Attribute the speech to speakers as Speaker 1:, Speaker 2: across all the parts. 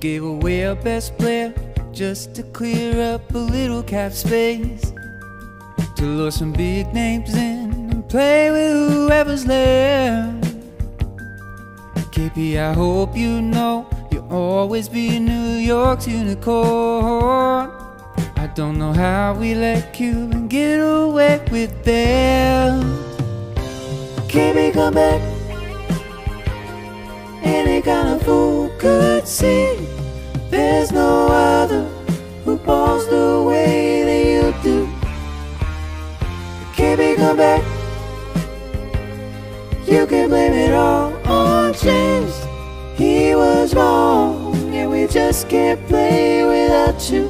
Speaker 1: gave away our best player just to clear up a little cap space, to lure some big names in and play with whoever's left. KP, I hope you know you'll always be New York's unicorn. I don't know how we let Cuban get away with that. KP, come back. Any kind of fool could see there's no other who balls the way that you do. KP, come back. You can blame it all on James. He was wrong, and we just can't play without you.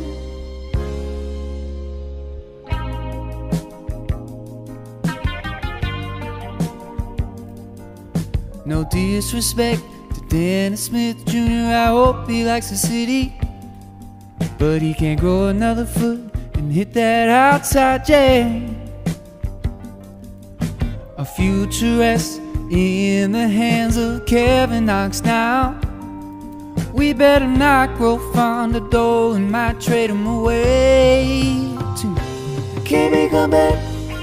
Speaker 1: No disrespect to Dennis Smith Jr., I hope he likes the city, but he can't grow another foot and hit that outside jam. Our future rests in the hands of Kevin Knox now. We better not grow fond of Dolan, might trade him away too. KP, come back.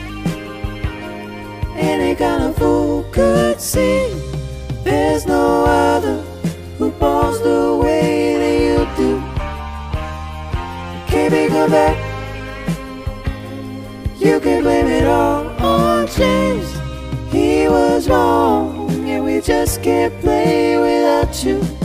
Speaker 1: Any kind of fool could see there's no other who balls the way that you do. KP, come back. You can blame it all on James. He was wrong, and we just can't play without you.